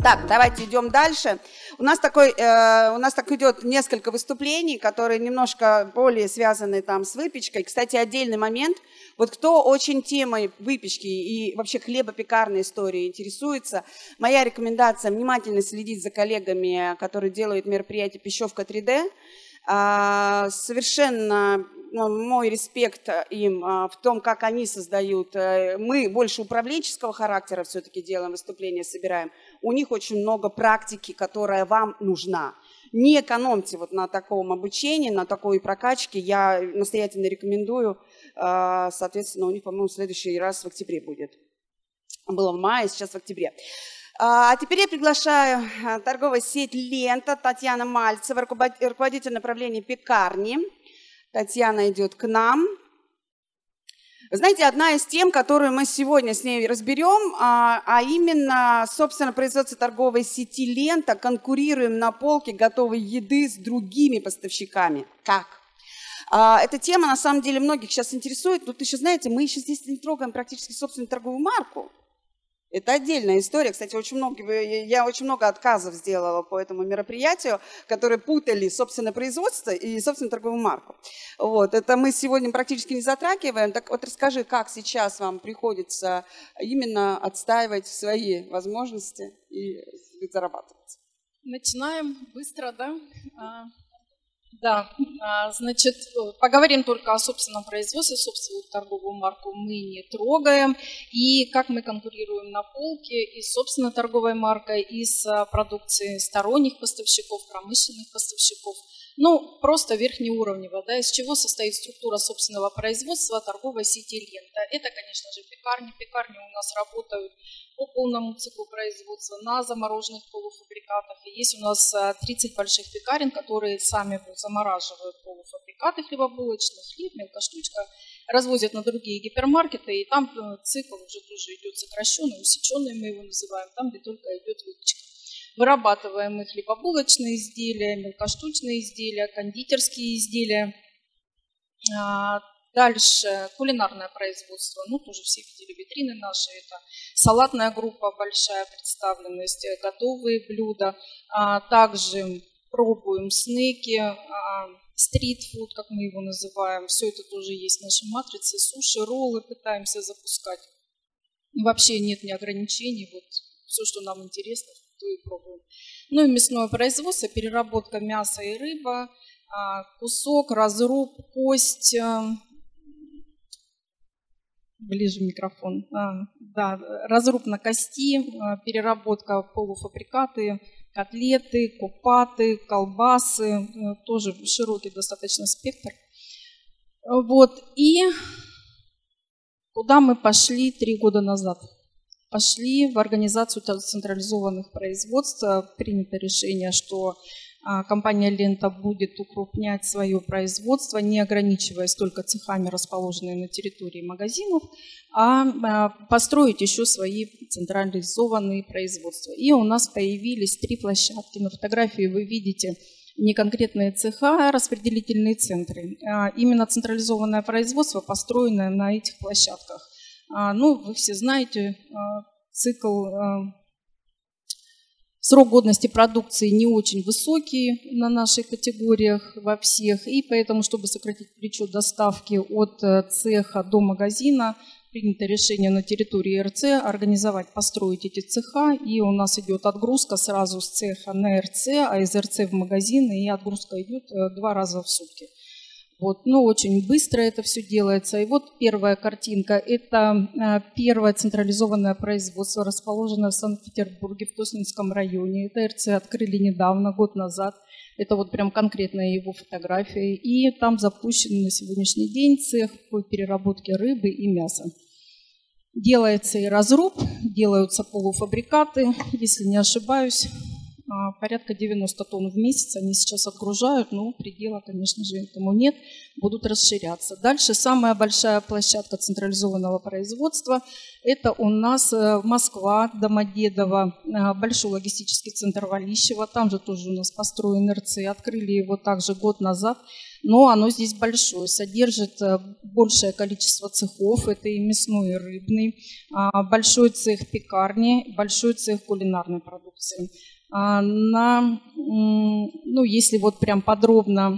Так, давайте идем дальше. У нас так идет несколько выступлений, которые немножко более связаны там с выпечкой. Кстати, отдельный момент. Вот кто очень темой выпечки и вообще хлебопекарной истории интересуется, моя рекомендация внимательно следить за коллегами, которые делают мероприятие «Пищевка 3D». Совершенно мой респект им в том, как они создают. Мы больше управленческого характера все-таки делаем, выступления собираем. У них очень много практики, которая вам нужна. Не экономьте вот на таком обучении, на такой прокачке. Я настоятельно рекомендую. Соответственно, у них, по-моему, в следующий раз в октябре будет. Было в мае, сейчас в октябре. А теперь я приглашаю торговую сеть «Лента» Татьяна Мальцева, руководитель направления пекарни. Татьяна идет к нам. Вы знаете, одна из тем, которую мы сегодня с ней разберем, а именно, собственно, производство торговой сети «Лента». Конкурируем на полке готовой еды с другими поставщиками. Как? Эта тема, на самом деле, многих сейчас интересует. Тут еще, знаете, мы еще здесь не трогаем практически собственную торговую марку. Это отдельная история. Кстати, я очень много отказов сделала по этому мероприятию, которые путали собственное производство и собственную торговую марку. Вот. Это мы сегодня практически не затрагиваем. Так вот расскажи, как сейчас вам приходится именно отстаивать свои возможности и зарабатывать. Начинаем быстро, да? Да, значит, поговорим только о собственном производстве, собственную торговую марку мы не трогаем. И как мы конкурируем на полке и с собственной торговой маркой, и с продукцией сторонних поставщиков, промышленных поставщиков. Ну, просто верхнеуровнево, да, из чего состоит структура собственного производства торговой сети «Лента». Это, конечно же, пекарни. Пекарни у нас работают по полному циклу производства на замороженных полуфабрикатах. И есть у нас 30 больших пекарен, которые сами замораживают полуфабрикаты хлебобулочные, хлеб, мелкоштучка, развозят на другие гипермаркеты, и там цикл уже тоже идет сокращенный, усеченный мы его называем, там, где только идет выпечка. Вырабатываем мы хлебобулочные изделия, мелкоштучные изделия, кондитерские изделия. Дальше кулинарное производство, ну тоже все видели витрины наши, это салатная группа, большая представленность, готовые блюда. Также пробуем снеки, стритфуд, как мы его называем, все это тоже есть в нашей матрице, суши, роллы пытаемся запускать. Вообще нет ни ограничений, вот все, что нам интересно, то и пробуем. Ну и мясное производство, переработка мяса и рыба, кусок, разруб, кость. Ближе микрофон. Да, разруб на кости, переработка полуфабрикаты, котлеты, купаты, колбасы, тоже широкий достаточно спектр. Вот, и куда мы пошли 3 года назад? Пошли в организацию централизованных производств, принято решение, что компания «Лента» будет укрупнять свое производство, не ограничиваясь только цехами, расположенными на территории магазинов, а построить еще свои централизованные производства. И у нас появились 3 площадки. На фотографии вы видите не конкретные цеха, а распределительные центры. Именно централизованное производство, построенное на этих площадках. Ну, вы все знаете, цикл... Срок годности продукции не очень высокий на наших категориях во всех, и поэтому, чтобы сократить плечо доставки от цеха до магазина, принято решение на территории РЦ организовать, построить эти цеха, и у нас идет отгрузка сразу с цеха на РЦ, а из РЦ в магазин, и отгрузка идет 2 раза в сутки. Вот, ну, очень быстро это все делается. И вот первая картинка. Это первое централизованное производство, расположенное в Санкт-Петербурге, в Тоснинском районе. Это РЦ открыли недавно, год назад. Это вот прям конкретная его фотография. И там запущен на сегодняшний день цех по переработке рыбы и мяса. Делается и разруб, делаются полуфабрикаты, если не ошибаюсь. Порядка 90 тонн в месяц они сейчас отгружают, но предела, конечно же, этому нет, будут расширяться. Дальше самая большая площадка централизованного производства – это у нас Москва, Домодедово, большой логистический центр Валищево. Там же тоже у нас построен РЦ, открыли его также год назад. но оно здесь большое, содержит большее количество цехов, это и мясной, и рыбный, большой цех пекарни, большой цех кулинарной продукции. Если вот прям подробно,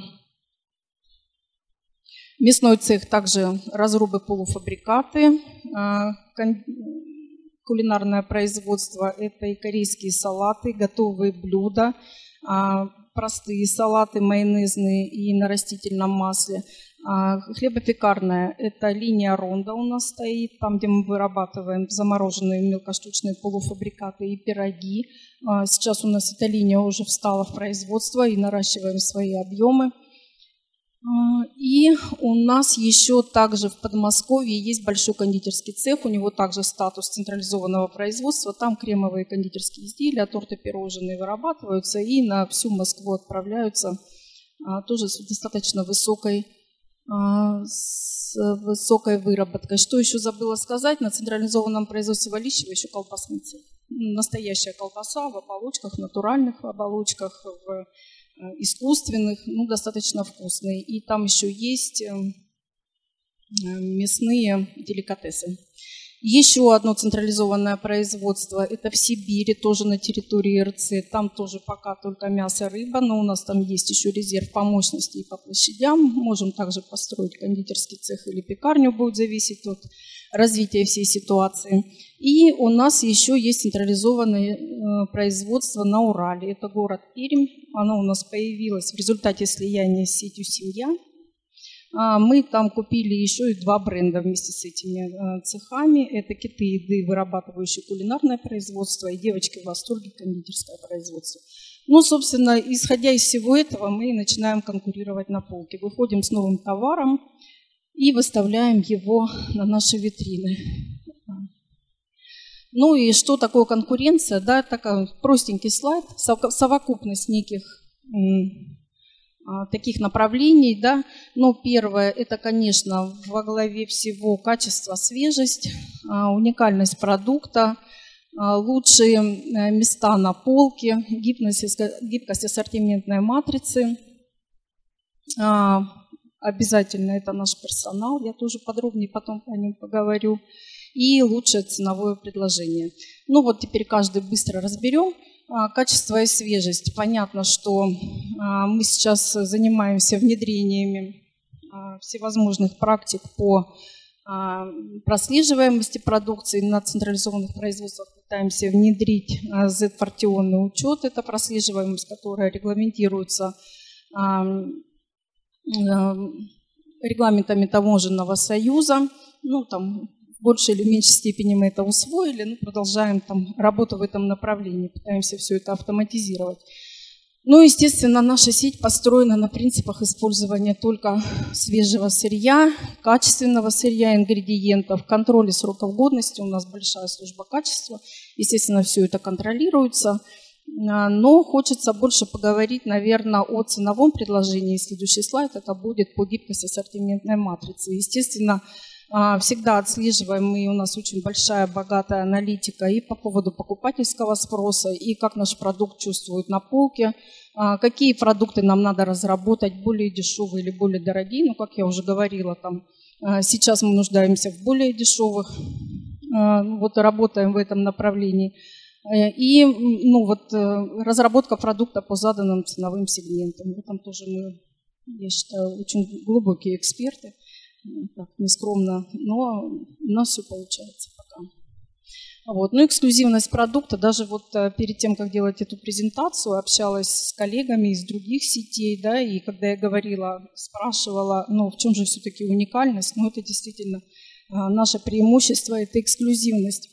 мясной цех также разрубы, полуфабрикаты, кулинарное производство – это и корейские салаты, готовые блюда, простые салаты майонезные и на растительном масле. Хлебопекарная – это линия Ронда у нас стоит, там, где мы вырабатываем замороженные мелкоштучные полуфабрикаты и пироги. Сейчас у нас эта линия уже встала в производство и наращиваем свои объемы. И у нас еще также в Подмосковье есть большой кондитерский цех, у него также статус централизованного производства, там кремовые кондитерские изделия, торты, пирожные вырабатываются и на всю Москву отправляются тоже с достаточно высокой выработкой. Что еще забыла сказать, на централизованном производстве Валищева еще колбасный цех. Настоящая колбаса в оболочках, натуральных оболочках, в искусственных, достаточно вкусные. И там еще есть мясные деликатесы. Еще одно централизованное производство, это в Сибири, тоже на территории РЦ. Там тоже пока только мясо, рыба, но у нас там есть еще резерв по мощности и по площадям. Можем также построить кондитерский цех или пекарню, будет зависеть от развития всей ситуации. И у нас еще есть централизованное производство на Урале. Это город Пермь. Оно у нас появилось в результате слияния с сетью «Семья». Мы там купили еще и 2 бренда вместе с этими цехами. Это «Киты еды», вырабатывающие кулинарное производство, и «Девочки в восторге», кондитерское производство. Собственно, исходя из всего этого, мы начинаем конкурировать на полке. Выходим с новым товаром и выставляем его на наши витрины. И что такое конкуренция? Да, такой простенький слайд, совокупность неких таких направлений. Да. Первое – это, конечно, во главе всего качество, свежесть, уникальность продукта, лучшие места на полке, гибкость ассортиментной матрицы. Обязательно это наш персонал, я тоже подробнее потом о нем поговорю. И лучшее ценовое предложение. Теперь каждый быстро разберем. Качество и свежесть. Понятно, что мы сейчас занимаемся внедрениями всевозможных практик по прослеживаемости продукции. На централизованных производствах пытаемся внедрить Z-партионный учет. Это прослеживаемость, которая регламентируется регламентами таможенного союза. В большей или меньшей степени мы это усвоили, продолжаем работу в этом направлении, пытаемся все это автоматизировать. Естественно, наша сеть построена на принципах использования только свежего сырья, качественного сырья, ингредиентов, контроля сроков годности. У нас большая служба качества, естественно, все это контролируется. Но хочется больше поговорить, наверное, о ценовом предложении. Следующий слайд это будет по гибкости ассортиментной матрицы. Естественно, всегда отслеживаем, и у нас очень большая, богатая аналитика и по поводу покупательского спроса, и как наш продукт чувствует на полке, какие продукты нам надо разработать, более дешевые или более дорогие. Как я уже говорила, сейчас мы нуждаемся в более дешевых, работаем в этом направлении. И разработка продукта по заданным ценовым сегментам. В этом тоже мы, я считаю, очень глубокие эксперты. Так, нескромно, но у нас все получается пока. Эксклюзивность продукта. Даже перед тем, как делать эту презентацию, общалась с коллегами из других сетей, да, и когда я говорила, спрашивала, в чем же все-таки уникальность, это действительно наше преимущество, это эксклюзивность.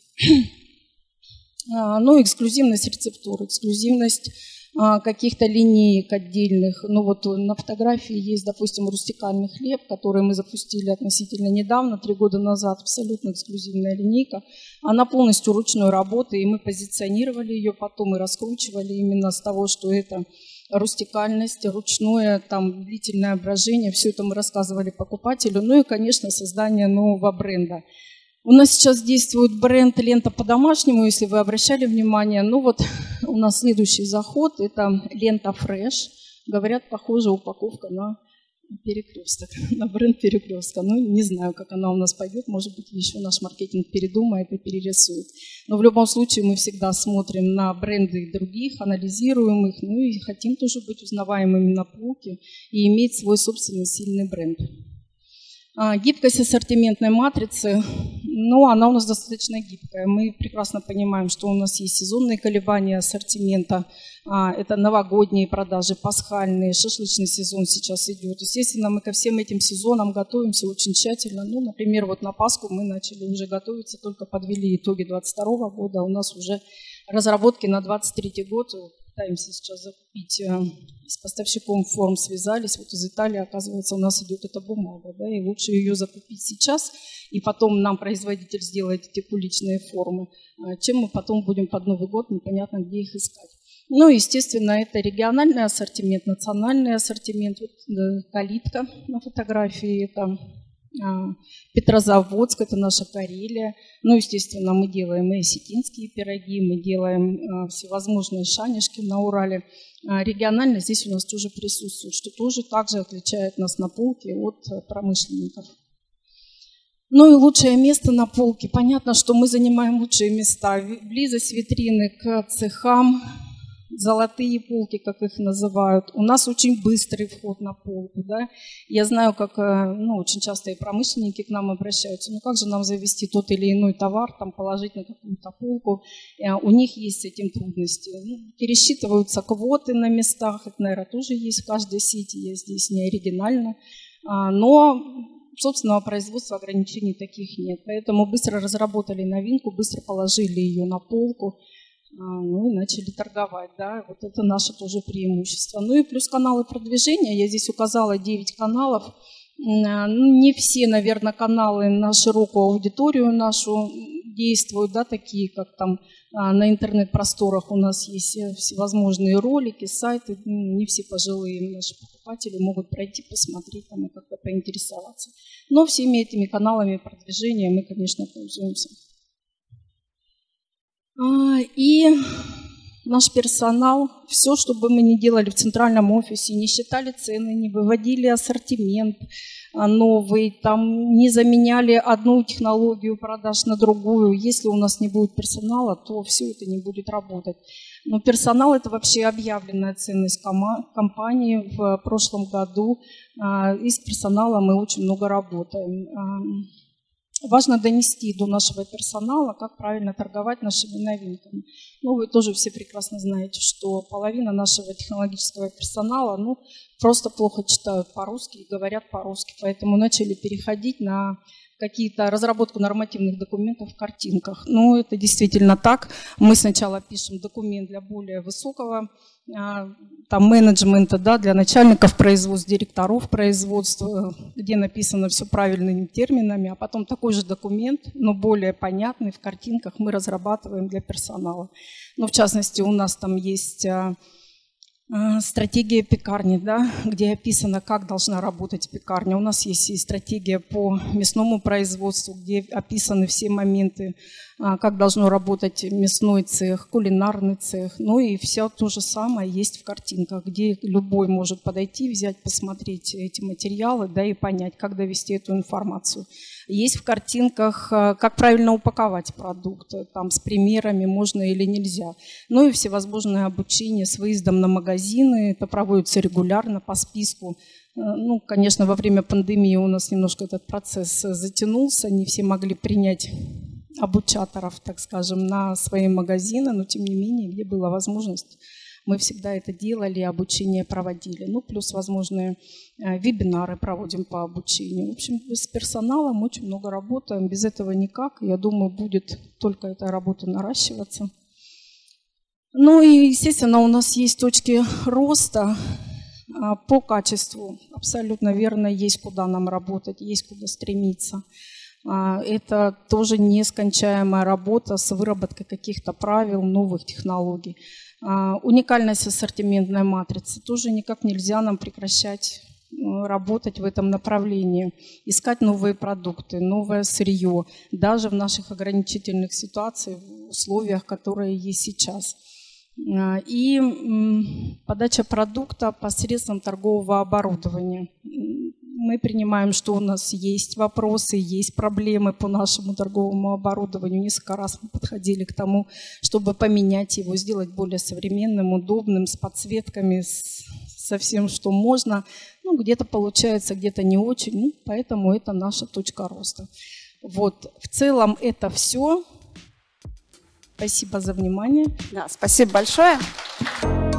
Эксклюзивность рецептур, эксклюзивность каких-то линеек отдельных. На фотографии есть, допустим, рустикальный хлеб, который мы запустили относительно недавно, 3 года назад, абсолютно эксклюзивная линейка. Она полностью ручной работы, и мы позиционировали ее потом и раскручивали именно с того, что это рустикальность, ручное, длительное брожение. Все это мы рассказывали покупателю. И, конечно, создание нового бренда. У нас сейчас действует бренд «Лента по-домашнему», если вы обращали внимание. У нас следующий заход – это «Лента Фреш». Говорят, похожая упаковка на Перекресток, на бренд Перекрестка. Ну, не знаю, как она у нас пойдет, может быть, еще наш маркетинг передумает и перерисует. Но в любом случае мы всегда смотрим на бренды других, анализируем их, ну и хотим тоже быть узнаваемыми на полке и иметь свой собственный сильный бренд. Гибкость ассортиментной матрицы, ну, она у нас достаточно гибкая. Мы прекрасно понимаем, что у нас есть сезонные колебания ассортимента, это новогодние продажи, пасхальные, шашлычный сезон сейчас идет. Естественно, мы ко всем этим сезонам готовимся очень тщательно. Ну, например, вот на Пасху мы начали уже готовиться, только подвели итоги 2022 года, у нас уже разработки на 2023 год. Пытаемся сейчас закупить, с поставщиком форм связались, вот из Италии, оказывается, у нас идет эта бумага, да, и лучше ее закупить сейчас, и потом нам производитель сделает эти уличные формы, чем мы потом будем под Новый год непонятно где их искать. Ну, естественно, это региональный ассортимент, национальный ассортимент, вот калитка на фотографии, это Петрозаводск, это наша Карелия. Ну, естественно, мы делаем и осетинские пироги, мы делаем всевозможные шанишки на Урале. Регионально здесь у нас тоже присутствует, что тоже также отличает нас на полке от промышленников. Ну и лучшее место на полке. Понятно, что мы занимаем лучшие места. Близость витрины к цехам, золотые полки, как их называют. У нас очень быстрый вход на полку. Да? Я знаю, как очень часто и промышленники к нам обращаются. Ну как же нам завести тот или иной товар, там, положить на какую-то полку? У них есть с этим трудности. Пересчитываются квоты на местах. Это, наверное, тоже есть в каждой сети. Я здесь не оригинально. Но собственного производства ограничений таких нет. Поэтому быстро разработали новинку, быстро положили ее на полку. Ну и начали торговать, да, вот это наше тоже преимущество. Ну и плюс каналы продвижения, я здесь указала 9 каналов, не все, наверное, каналы на широкую аудиторию нашу действуют, да, такие как там на интернет-просторах у нас есть всевозможные ролики, сайты, не все пожилые наши покупатели могут пройти, посмотреть там и как-то поинтересоваться. Но всеми этими каналами продвижения мы, конечно, пользуемся. И наш персонал, все, что бы мы ни делали в центральном офисе, не считали цены, не выводили ассортимент новый, там, не заменяли одну технологию продаж на другую. Если у нас не будет персонала, то все это не будет работать. Но персонал – это вообще объявленная ценность компании. В прошлом году и с персоналом мы очень много работаем. Важно донести до нашего персонала, как правильно торговать нашими новинками. Ну, вы тоже все прекрасно знаете, что половина нашего технологического персонала просто плохо читают по-русски и говорят по-русски. Поэтому начали переходить на какие-то разработку нормативных документов в картинках. Ну, это действительно так. Мы сначала пишем документ для более высокого там, менеджмента, да, для начальников производств, директоров производства, где написано все правильными терминами, а потом такой же документ, но более понятный в картинках мы разрабатываем для персонала. Ну, в частности, у нас там есть стратегия пекарни, да, где описано, как должна работать пекарня. У нас есть и стратегия по мясному производству, где описаны все моменты, как должно работать мясной цех, кулинарный цех. Ну и все то же самое есть в картинках, где любой может подойти, взять, посмотреть эти материалы, да, и понять, как довести эту информацию. Есть в картинках, как правильно упаковать продукт, там с примерами, можно или нельзя. Ну и всевозможное обучение с выездом на магазины, это проводится регулярно по списку. Ну, конечно, во время пандемии у нас немножко этот процесс затянулся, не все могли принять обучаторов, так скажем, на свои магазины, но тем не менее, где была возможность, мы всегда это делали, обучение проводили. Ну, плюс возможные вебинары проводим по обучению. В общем, с персоналом очень много работаем, без этого никак. Я думаю, будет только эта работа наращиваться. Ну и, естественно, у нас есть точки роста по качеству. Абсолютно верно, есть куда нам работать, есть куда стремиться. Это тоже нескончаемая работа с выработкой каких-то правил, новых технологий. Уникальность ассортиментной матрицы. Тоже никак нельзя нам прекращать работать в этом направлении. Искать новые продукты, новое сырье, даже в наших ограничительных ситуациях, в условиях, которые есть сейчас. И подача продукта посредством торгового оборудования. Мы принимаем, что у нас есть вопросы, есть проблемы по нашему торговому оборудованию. Несколько раз мы подходили к тому, чтобы поменять его, сделать более современным, удобным, с подсветками, со всем, что можно. Ну, где-то получается, где-то не очень. Ну, поэтому это наша точка роста. Вот, в целом это все. Спасибо за внимание. Да, спасибо большое.